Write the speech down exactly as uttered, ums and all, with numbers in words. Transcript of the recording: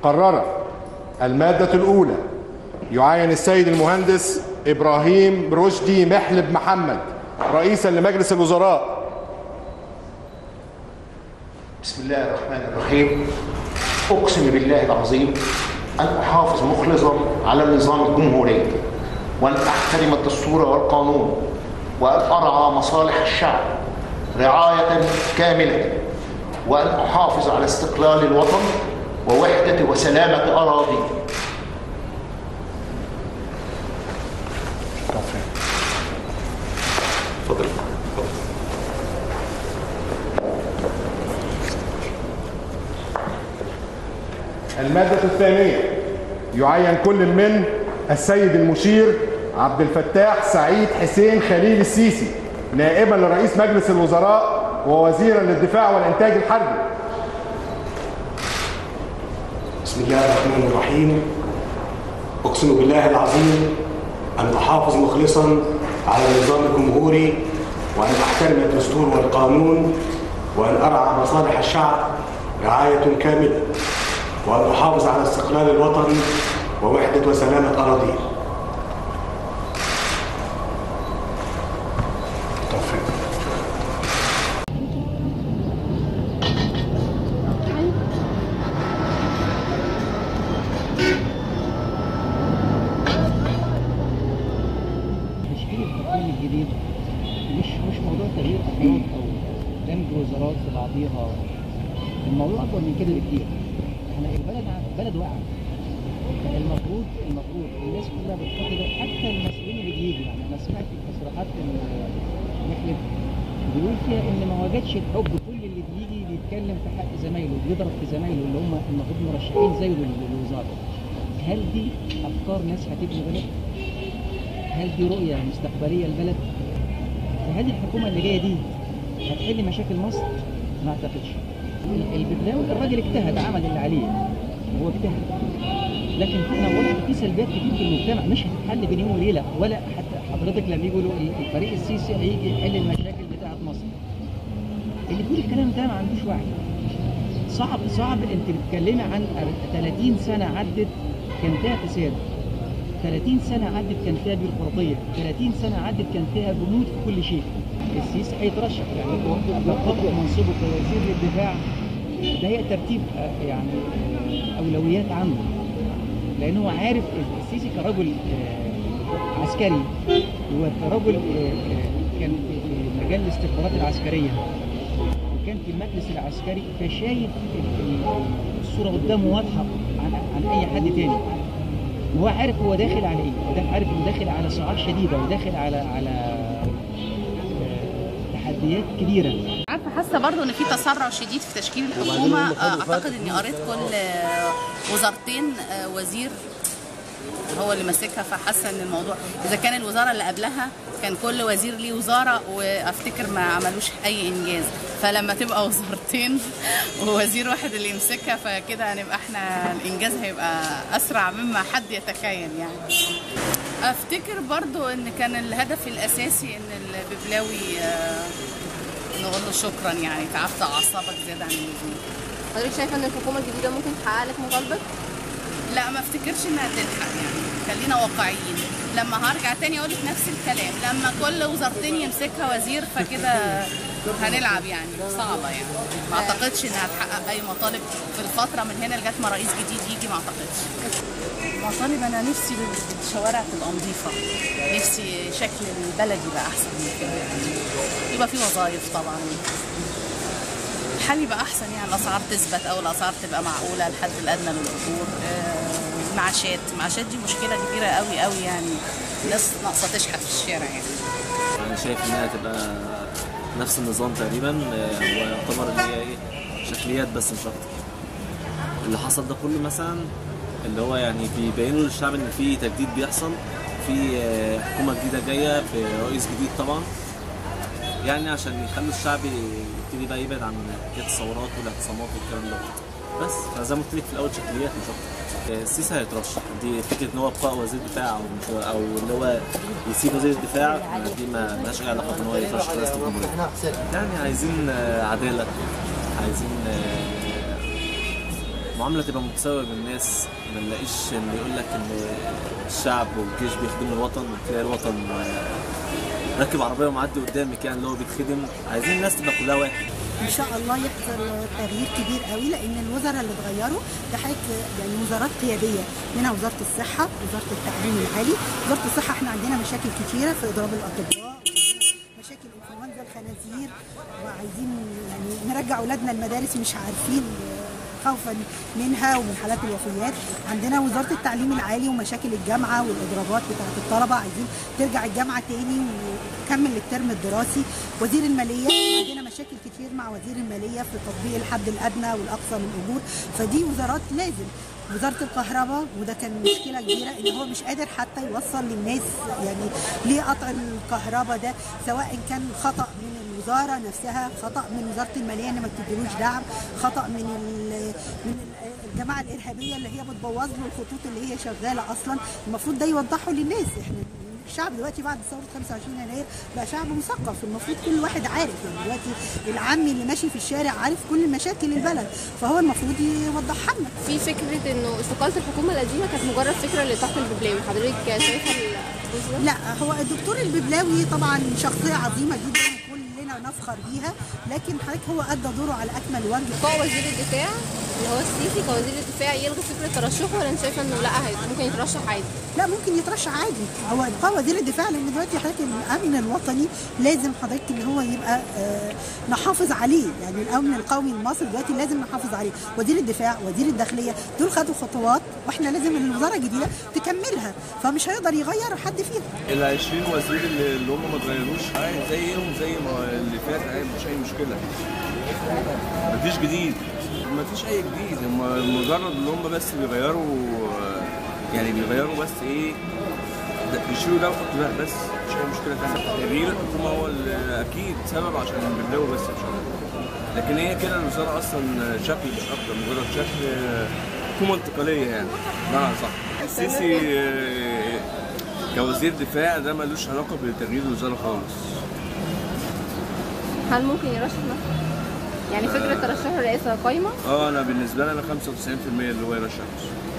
قررت المادة الأولى: يعين السيد المهندس إبراهيم رشدي محلب محمد رئيسا لمجلس الوزراء. بسم الله الرحمن الرحيم. أقسم بالله العظيم أن أحافظ مخلصا على النظام الجمهوري، وأن أحترم الدستور والقانون، وأن أرعى مصالح الشعب رعاية كاملة، وأن أحافظ على استقلال الوطن ووحدة وسلامة أراضيه. تفضل. المادة الثانية: يعين كل من السيد المشير عبد الفتاح سعيد حسين خليل السيسي نائبا لرئيس مجلس الوزراء ووزيرا للدفاع والإنتاج الحربي. بسم الله الرحمن الرحيم. أقسم بالله العظيم أن أحافظ مخلصا على النظام الجمهوري، وأن أحترم الدستور والقانون، وأن أرعى مصالح الشعب رعاية كاملة، وأن أحافظ على استقلال الوطن ووحدة وسلامة أراضيه. تشكيل الحكومة الجديد مش مش موضوع تغيير أفراد أو دمج وزارات في بعضيها، الموضوع أكبر من كده بكتير. احنا البلد بلد واقعة. المفروض المفروض الناس كلها بتفكر، حتى المسؤولين اللي بيجوا. يعني أنا سمعت تصريحات محلب بيقول فيها إن ما وجدش الحب، كل اللي بيجي بيتكلم في حق زمايله، بيضرب في زمايله اللي هم المفروض مرشحين زيه للوزارة. هل دي أفكار ناس هتبني بلد؟ هل دي رؤية مستقبلية للبلد؟ فهل الحكومة اللي جاية دي هتحل مشاكل مصر؟ ما أعتقدش. البدلاوي الراجل اجتهد، عمل اللي عليه، هو اجتهد. لكن احنا برضه في سلبيات كتير في المجتمع مش هتتحل بين يوم وليلة، ولا حتى حضرتك لما يقولوا الفريق السيسي هيجي يحل المشاكل بتاعت مصر. اللي بيقول الكلام ده ما عندوش وعي. صعب صعب انت بتتكلمي عن ثلاثين سنة عدت كان فيها فساد، ثلاثين سنة عدت كان فيها بيروقراطية، ثلاثين سنة عدت كان فيها بنود في كل شيء. السيسي هيترشح، يعني بقبض منصبه كوزير للدفاع ده هي ترتيب يعني أولويات عنده، لأن هو عارف السيسي كرجل عسكري وكرجل كان في مجال الاستخبارات العسكرية وكان في المجلس العسكري، فشايف الصورة قدامه واضحة عن عن أي حد تاني. وهو عارف هو داخل على ايه، وده عارف انه داخل على صعاب شديده وداخل على على تحديات كبيره. عارفه حاسه برضو ان في تسرع شديد في تشكيل الحكومه. اعتقد اني قريت كل وزارتين وزير هو اللي ماسكها، فحاسه ان الموضوع اذا كان الوزاره اللي قبلها كان كل وزير ليه وزاره وافتكر ما عملوش اي انجاز، فلما تبقى وزارتين ووزير واحد اللي يمسكها فكده هنبقى احنا الانجاز هيبقى اسرع مما حد يتخيل. يعني افتكر برضو ان كان الهدف الاساسي ان الببلاوي نقول له شكرا، يعني تعبت اعصابك زياده عن اللزوم. حضرتك شايفه ان الحكومه الجديده ممكن تحقق لك مطالبك؟ لا ما افتكرش انها تلحق، يعني خلينا واقعيين. لما هرجع تاني اقول لك نفس الكلام، لما كل وزارتين يمسكها وزير فكده هنلعب، يعني صعبه. يعني ما اعتقدش انها تحقق اي مطالب في الفتره من هنا لغايه ما رئيس جديد يجي، ما اعتقدش. مطالب انا نفسي الشوارع تبقى نظيفه، نفسي شكل البلد يبقى احسن من كده، يبقى في وظائف طبعا، الحال يبقى احسن، يعني الاسعار تثبت او الاسعار تبقى معقوله، الحد الادنى للاجور، معاشات معاشات دي مشكله كبيره قوي قوي، يعني الناس ناقصه تشحت في الشارع. يعني انا شايف انها تبقى نفس النظام تقريبا، ويعتبر ان هي ايه شكليات بس مش اكتر. اللي حصل ده كله مثلا اللي هو يعني بيبينوا للشعب ان في تجديد بيحصل، في حكومه جديده جايه، في رئيس جديد طبعا، يعني عشان يخلوا الشعب يبتدي بقى يبعد عن حكايه الثورات والاعتصامات والكلام ده بس. فزي ما قلت لك في الاول شكليات مش اكتر. السيسي هيترشح، دي فكره ان هو ابقاء وزير دفاع او مش او اللي هو يسيب وزير الدفاع دي ما لهاش اي علاقه بان هو يترشح رئاسه الجمهوريه. يعني عايزين عداله، عايزين المعامله تبقى متساويه بالناس، ما نلاقيش ان يقول لك ان الشعب والجيش بيخدموا الوطن وتلاقي الوطن راكب عربيه ومعدي قدامك، يعني اللي هو بيتخدم. عايزين الناس تبقى كلها واحد. ان شاء الله يحصل تغيير كبير قوي، لان الوزراء اللي اتغيروا ده حاجه يعني وزارات قياديه، منها وزاره الصحه، وزاره التعليم العالي. وزاره الصحه احنا عندنا مشاكل كتيره في اضراب الاطباء، مشاكل انفلونزا الخنازير، وعايزين يعني نرجع اولادنا المدارس مش عارفين خوفا منها ومن حالات الوفيات. عندنا وزاره التعليم العالي ومشاكل الجامعه والاضرابات بتاعه الطلبه، عايزين ترجع الجامعه تاني وتكمل الترم الدراسي. وزير الماليه عندنا مشاكل كتير مع وزير الماليه في تطبيق الحد الادنى والاقصى للاجور، فدي وزارات لازم. وزاره الكهرباء وده كان مشكله كبيره ان هو مش قادر حتى يوصل للناس يعني ليه قطع الكهرباء ده، سواء كان خطا من الوزاره نفسها، خطا من وزاره الماليه ان ما بتديلوش دعم، خطا من من الجماعه الارهابيه اللي هي بتبوظ له الخطوط اللي هي شغاله اصلا. المفروض ده يوضحه للناس. احنا الشعب دلوقتي بعد ثوره خمسة وعشرين يناير بقى شعب مثقف، المفروض كل واحد عارف. يعني دلوقتي العامي اللي ماشي في الشارع عارف كل مشاكل البلد، فهو المفروض يوضحها لنا. في فكره انه استقاله الحكومه القديمه كانت مجرد فكره لتحت الببلاوي، حضرتك شايفه الجزء؟ لا، هو الدكتور الببلاوي طبعا شخصيه عظيمه جدا كلنا نفخر بيها، لكن حضرتك هو ادى دوره على اكمل وجه. بقى وزير الدفاع اللي هو السيسي كوزير الدفاع يلغي فكره ترشحه، ولا انت شايفه انه لا ممكن يترشح عادي؟ لا، ممكن يترشح عادي. هو يبقى وزير الدفاع، لان دلوقتي حضرتك الامن الوطني لازم حضرتك ان هو يبقى آه نحافظ عليه، يعني الامن القومي لمصر دلوقتي لازم نحافظ عليه. وزير الدفاع، وزير الداخليه، دول خدوا خطوات واحنا لازم الوزاره الجديده تكملها، فمش هيقدر يغير حد فيهم. ال عشرين وزير اللي هم ما اتغيروش عادي زيهم زي ما اللي فات عادي، مش اي مشكله. مفيش جديد، مفيش اي جديد، هم مجرد اللي هم بس بيغيروا، يعني بيغيروا بس ايه، يشيلوا ده ويحطوا ده بس، مش اي مشكله ثانيه. تغيير الحكومه هو اكيد سبب عشان البلاوي بس مش اكتر، لكن هي كده الوزاره اصلا شكل مش اكتر، مجرد شكل حكومه انتقاليه يعني بمعنى صح. السيسي كوزير دفاع ده ملوش علاقه بتغيير الوزاره خالص. هل ممكن يرشح نفسه؟ يعني فكره ترشح الرئاسه قايمه؟ اه انا بالنسبه لي انا خمسة وتسعين في المية اللي هو يرشح نفسه.